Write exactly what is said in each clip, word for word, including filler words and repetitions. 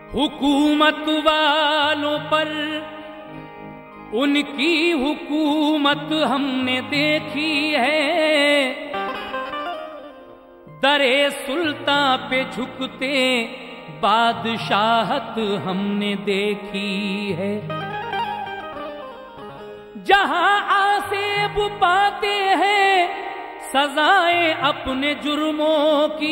हुकूमत वालों पर उनकी हुकूमत हमने देखी है, दरे सुल्तान पे झुकते बादशाहत हमने देखी है। जहां आसेब पाते हैं सजाएं अपने जुर्मों की,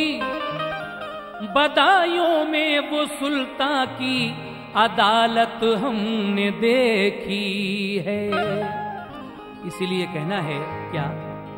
बदायूं में वो सुल्तान की अदालत हमने देखी है। इसीलिए कहना है क्या,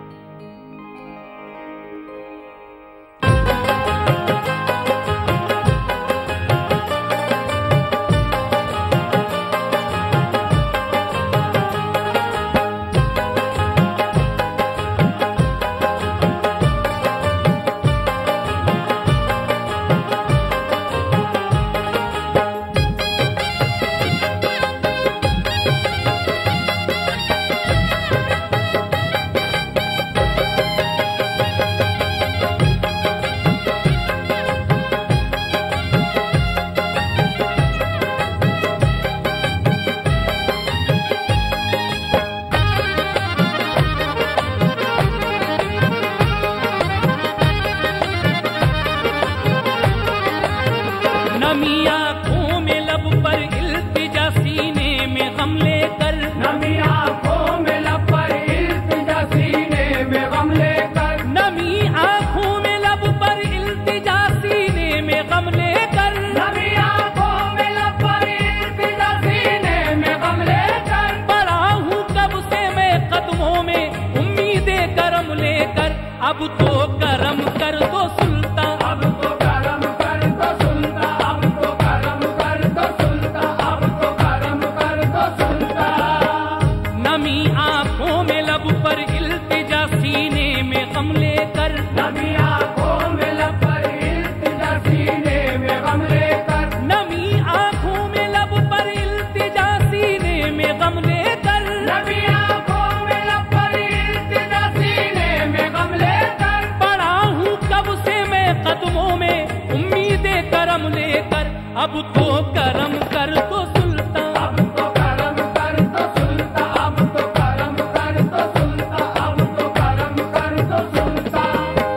अब तो करम कर दो सुल्तान, अब तो करम कर दो सुल्तान, अब तो करम कर दो सुल्तान, अब तो करम कर दो सुल्तान। नमी आंखों में लब पर इल्तिजा सीने में गम लेकर, नमी आंखों में लब पर इल्तिजा सीने में गम लेकर, नमी आंखों में लब पर इल्तिजा सीने में गम लेकर, नमी आंखों में लब पर इल्तिजा सीने में गम लेकर, कदमों में उम्मीदें करम लेकर, अब तो करम कर दो सुल्तान, अब तो करम कर दो सुल्तान, अब तो करम कर दो सुल्तान, अब तो करम कर दो सुल्तान।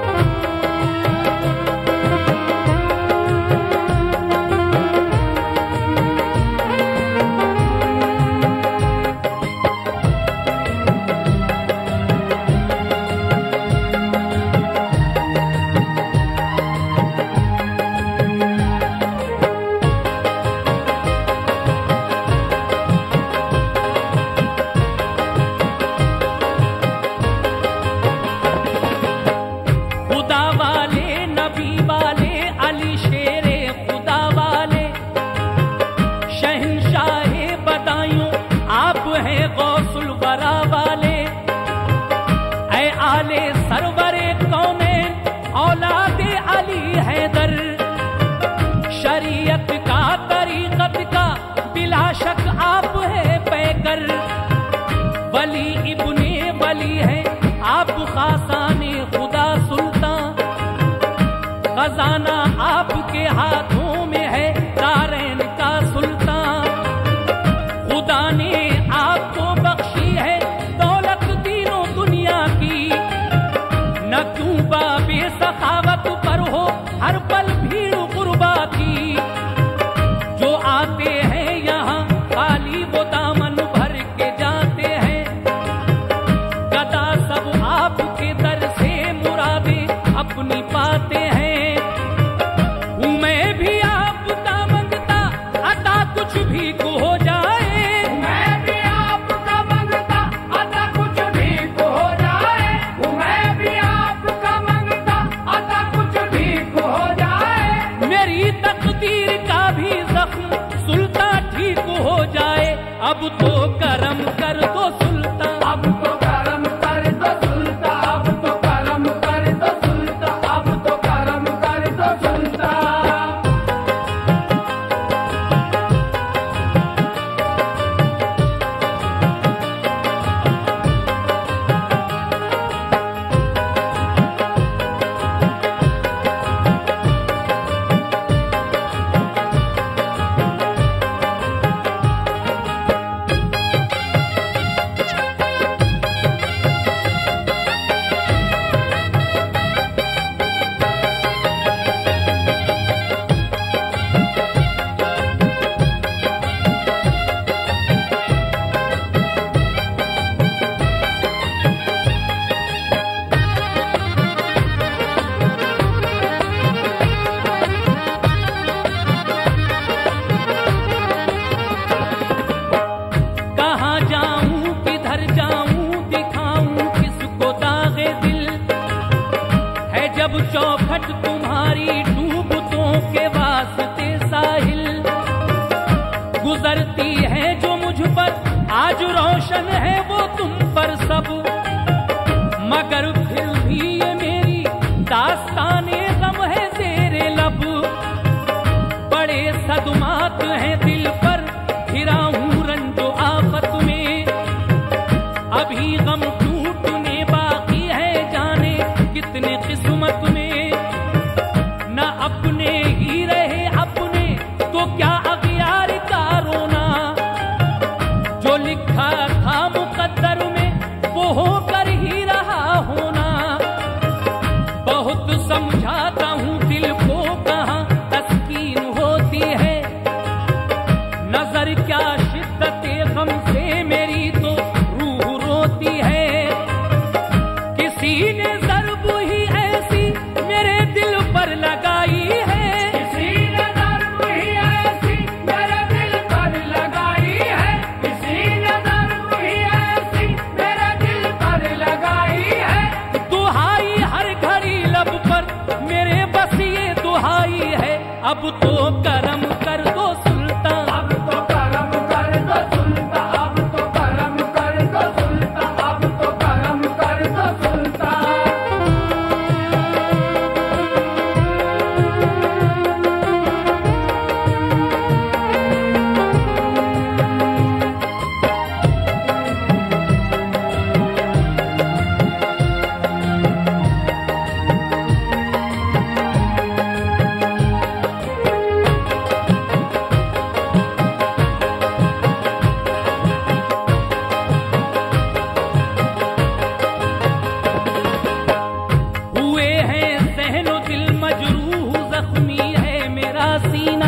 सरवरे कौनैन औलादे अली हैदर, शरीयत का तरीकत का बिला शक आप है पैकर, वली इब्ने वली है आप खासाने खुदा सुल्तान, खजाना आपके हाथों में है दारैन का सुल्तान, खुदा ने आपको बख्शी है दौलत तीनों दुनिया की, न क्यों बाबे सखावत पर हो हर पल भीड़ कुर्बा की, जो आते हैं यहाँ खाली वो दामन भर के जाते हैं, गदा सब आपके दर से मुरादे अपनी पाते हैं, हूँ मैं भी आपका मंगता अता कुछ भी को हो जाए, मैं भी आपका मंगता अता कुछ भी को हो जाए, मैं भी आपका मंगता अता कुछ भी को हो जाए, मेरी तकदीर का भी जख्म सुल्तान ठीक हो जाए, अब तो करम कर दो सुल्तान, अब तो करम कर दो सुल्तान, अब तो करम कर दो सुल्तान, अब तो करम कर दो सुल्तान। आहट तुम्हारी डूबतों के वास्ते साहिल, गुजरती है जो मुझ पर आज रोशन है वो तुम पर सब, मगर फिर भी ये मेरी दास्ताने गम है तेरे लब। बड़े सदमात हैं दिल पर घिरा हूँ रंजो आफत में, अभी गम टूटने बाकी है जाने कितने किस्मत में। न अपने ही रहे अपने तो क्या अगियार का रोना, जो लिखा था मुकद्दर में वो होकर ही रहा होना। बहुत समझाता हूँ दिल को कहाँ तस्कीन होती है, नजर क्या शिद्दते गम से मेरी तो रूह रोती है। किसी ने ज़र्ब ही ऐसी मेरे दिल पर लगाई है, किसी ने ज़र्ब ही ऐसी मेरे दिल पर लगाई है, किसी ने ज़र्ब ही ऐसी मेरे दिल पर लगाई है। दुहाई हर घड़ी लब पर मेरे बस ये दुहाई है, अब तो करम कर दो सुल्तान, अब तो करम कर दो सुल्तान, अब तो करम कर दो सुल्तान, अब तो करम कर दो सुल्तान। हुए हैं सहनो दिल मजरूह, जख्मी है मेरा सीना।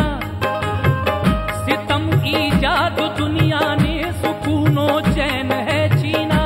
सितम ईजाद दुनिया ने सुकूनो चैन है छीना,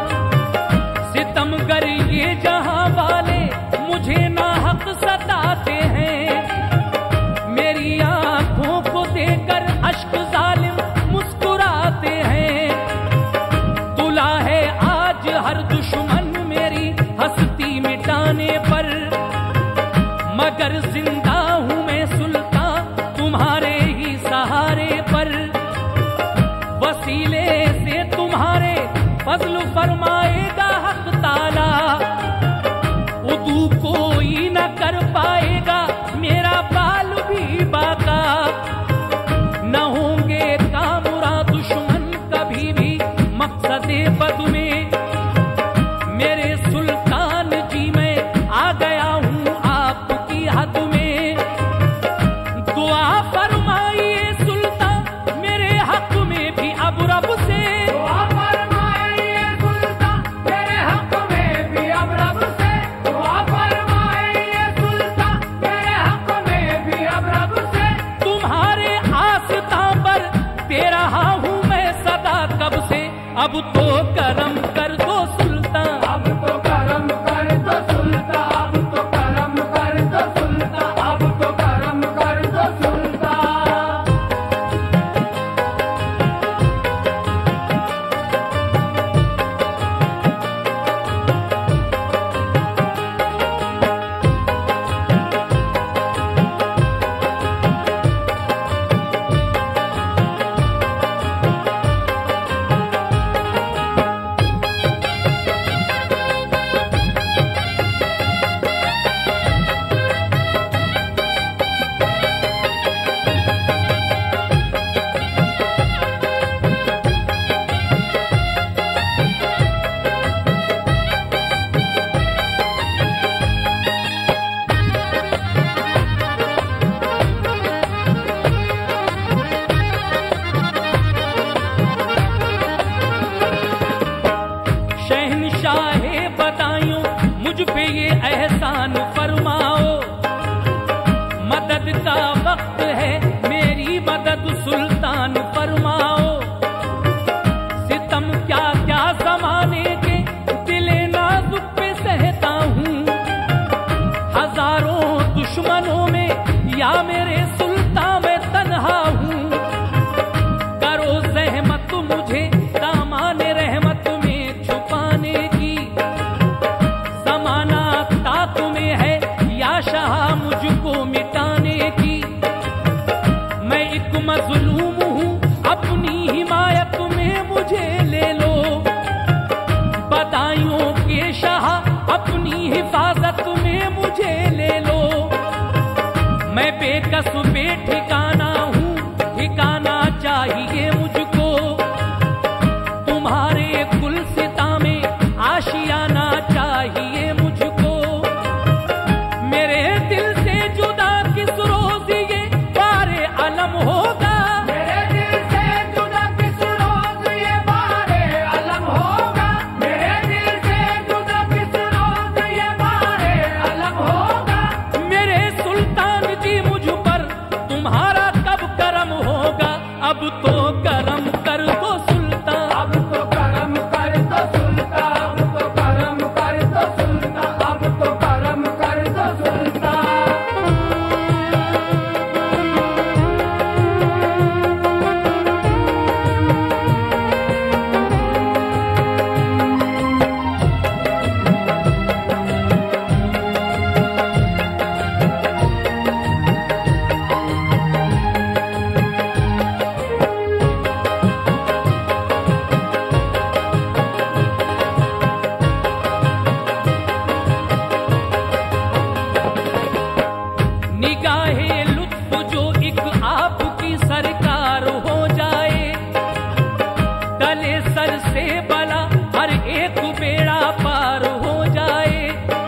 सितमगर ये जहां वाले मुझे नाहक सताते हैं। मेरी आंखों को देकर अश्क जालिम मुस्कुराते हैं। तुला है आज हर दुश्मन मेरी हस्ती मिटाने पर, मगर जिंदा हूं मैं सुल्तान तुम्हारे ही सहारे पर। वसीले से तुम्हारे फजल फरमाएगा हक ताला, उदू कोई न कर पाएगा मेरा बाल भी बाका। न होंगे कामुरा दुश्मन कभी भी मकसदे बद में, मेरे सुल्तान जी मैं आ गया हूँ आपकी हद में। दुआ फरमाइए सुल्तान मेरे हक में भी अब रब से, दुआ फरमाइए सुल्तान मेरे हक में भी अब रब से, दुआ फरमाइए सुल्तान मेरे हक में भी अब रब से। तुम्हारे आस्था पर दे रहा हूँ मैं सदा कब से, अब तो करम कर दो सुल्तान, अब तो करम कर दो सुल्तान, अब तो करम कर दो सुल्तान, अब तो करम कर दो सुल्तान। बेकस बेठिकाना हूँ, ठिकाना चाहिए मुझको। तुम्हारे गुलसिता में आशियाना चाहिए मुझको। मेरे दिल से जुदा किस रोज ये बारे अलम होगा। मेरे दिल से जुदा किस रोज ये बारे अलम होगा। मेरे दिल से जुदा किस रोज ये बारे अलम होगा। मेरे सुल्तान जी मुझ पर तुम्हारा कब करम होगा। अब तो करम कर दो सुल्तान, अब तो करम कर दो सुल्तान, अब तो करम कर दो सुल्तान, अब तो करम कर दो सुल्तान। निगाहे लुत्फ जो एक आपकी सरकार हो जाए। डले सर से बला हर एक बेड़ा पार हो जाए।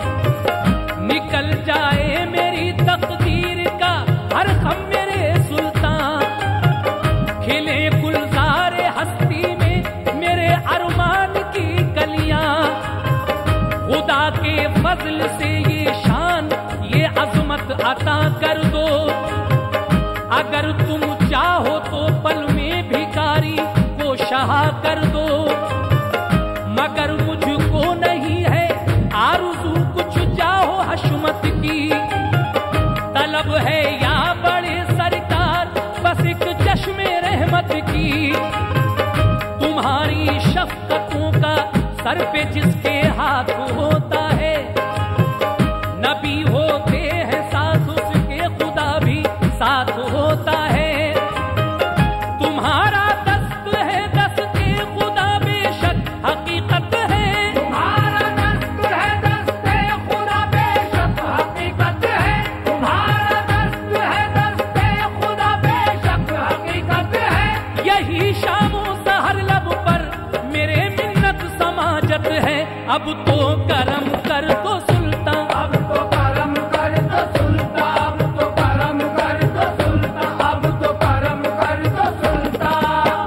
निकल जाए मेरी तकदीर का हर गम मेरे सुल्तान। खिले गुलजार हस्ती में मेरे अरमान की कलियां। खुदा के फजल से ये शान ये अजमत अता कर दो। अगर तुम चाहो तो पल में भिखारी को शाह कर दो। मगर मुझको नहीं है आरज़ू कुछ चाहो हशमत की। तलब है या बड़े सरकार बस एक चश्मे रहमत की। तुम्हारी शफ़क़तों का सर पे जिसके हाथ होता है। नबी होते हैं साथ उसके खुदा भी साथ होता है। तुम्हारा दस्त है दस्ते खुदा बेशक हकीकत है। तुम्हारा दस्त है दस्ते खुदा बेशक हकीकत है। तुम्हारा दस्त है दस्ते खुदा बेशक हकीकत है। यही शामो सहर लब पर मेरे मिन्नत समाजत है। अब तो करम कर दो सुल्तान, अब तो करम कर दो सुल्तान, अब तो करम कर दो सुल्तान, अब तो करम कर दो सुल्तान।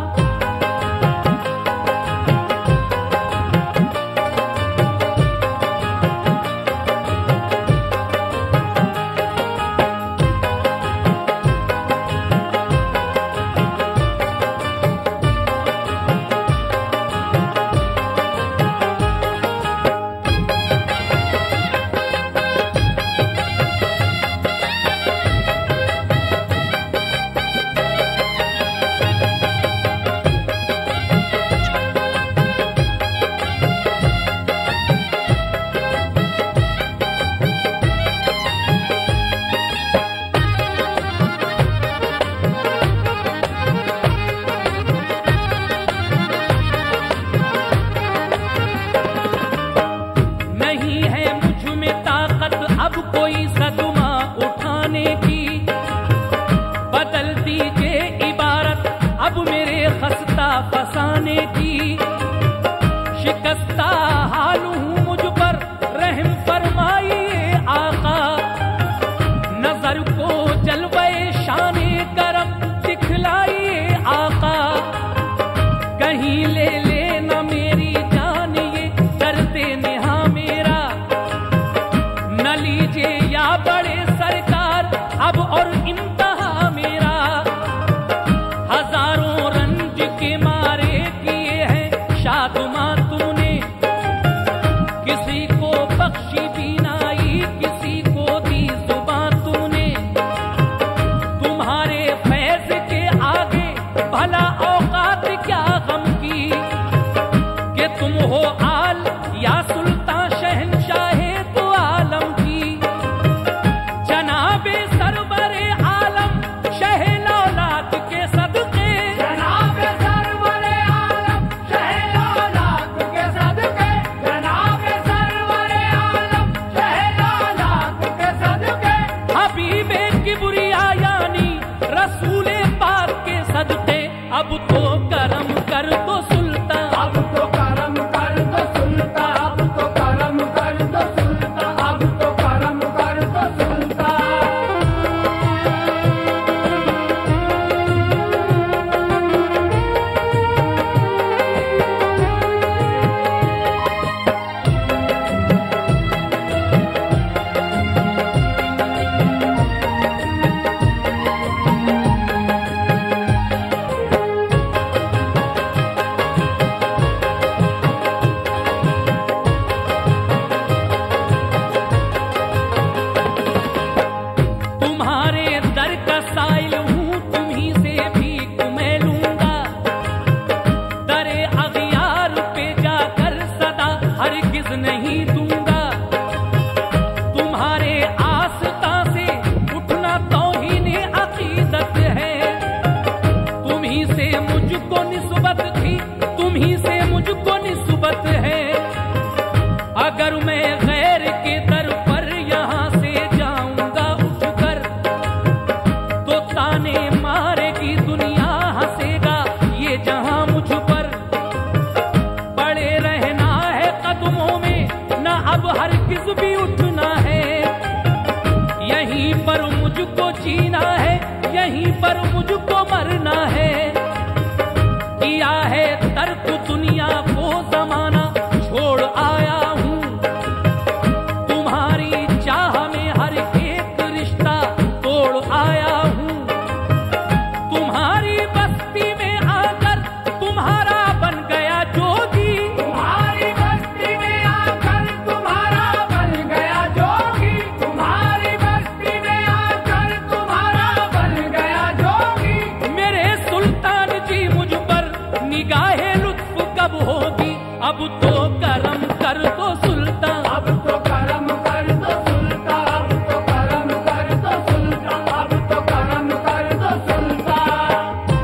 पर मुझको जीना है, यहीं पर मुझको मरना है। किया है तर्क दुनिया को जमाना, छोड़ आया हूँ तुम्हारी चाह में हर एक रिश्ता तोड़ आया हूँ। तुम्हारी बस्ती में आकर तुम्हारा बन गया जोगी, तुम्हारी बस्ती में आकर तुम्हारा बन गया जोगी, तुम्हारी बस्ती में आकर तुम्हारा बन गया जोगी। मेरे सुल्तान जी मुझ पर निगाहे लुत्फ कब होगी, अब तो करम कर दो सुल्तान। अब तो करम कर दो सुल्तान, अब तो करम कर दो सुल्तान, अब तो करम कर दो सुल्तान।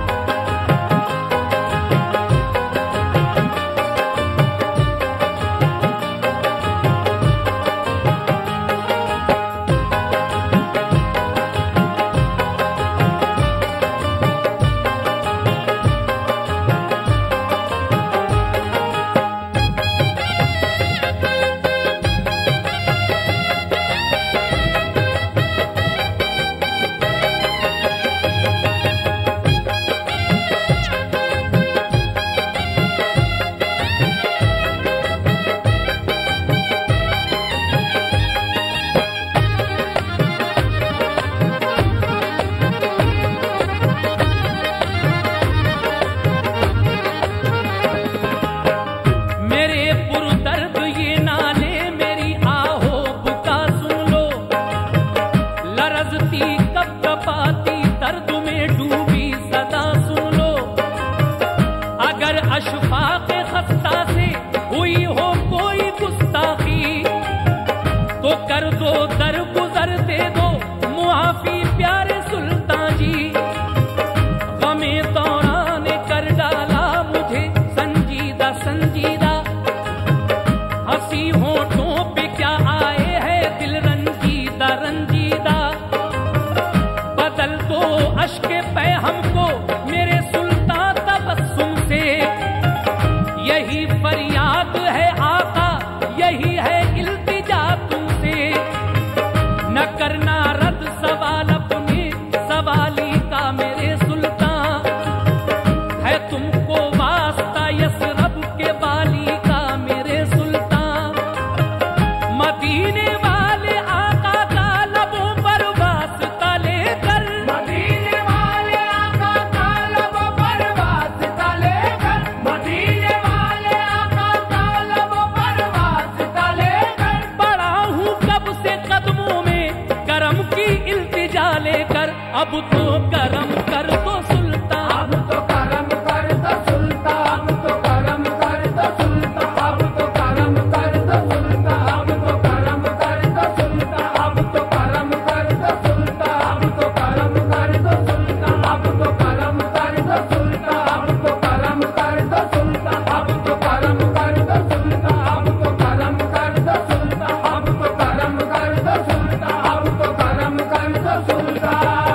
मेरे पुरदर्द ये नाले मेरी आहो बुका सुन लो, लरजती कब कपाती दर्द में डूबी सदा सुन लो। अगर अशफाक खस्ता से हुई हो कोई गुस्ताखी, तो कर दो दर गुजर दे दो मुआफी प्यारे सुल्तान जी। गमे दौरान कर डाला मुझे संजीदा संजीदा, हंसी होठों पे क्या आए है दिल रंजीदा रंजीदा। बदल दो अश्के पे हमको मेरे सुल्तान तबस्सुम से, यही फरियाद है आका, यही है इल्तिजा तुमसे। न करना रद्द सवाल अपने सवाली का मेरे सुल्तान, है तुमको वास्ता यसरब के बाली का मेरे सुल्तान। मदीने वाले आका का लबों पर वास्ता लेकर, मदीने वाले आका का लब पर वास्ता लेकर, मदीने वाले आका का लब पर वास्ता लेकर। पड़ा हूँ कब से कदमों में करम की इल्तिजा लेकर, अब तो करम कर दो सुल्तान। अब तो करम कर दो सुल्तान, अब तो करम कर दो सुल्तान, अब तो करम कर दो सुल्तान, अब तो करम कर दो सुल्तान, अब तो करम कर दो सुल्तान, अब तो करम कर दो सुल्तान, अब तो करम कर दो सुल्तान, अब तो करम कर दो सुल्तान, अब तो करम कर दो सुल्तान, अब तो करम कर दो सुल्तान, अब तो करम कर दो सुल्तान, अब तो करम कर दो सुल्तान।